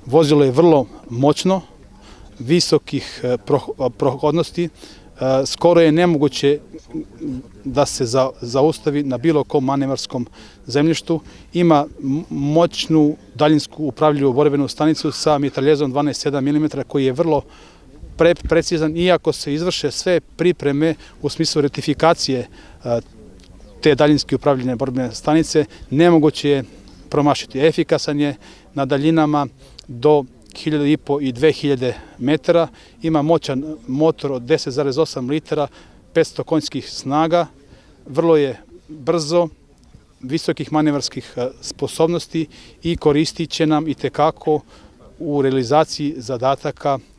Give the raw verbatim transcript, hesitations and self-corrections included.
Vozilo je vrlo moćno, visokih prohodnosti, skoro je nemoguće da se zaustavi na bilo kom manevarskom zemljištu. Ima moćnu daljinsku upravljivu borbenu stanicu sa mitraljezom dvanaest sedam milimetara koji je vrlo precizan, iako se izvrše sve pripreme u smislu ratifikacije te daljinski upravljene borbene stanice, nemoguće je promašiti. Efikasan je na daljinama do hiljadu i po i dve hiljade metara, ima moćan motor od deset zarez osam litara, petsto konjskih snaga, vrlo je brzo, visokih manevarskih sposobnosti i koristit će nam i tekako u realizaciji zadataka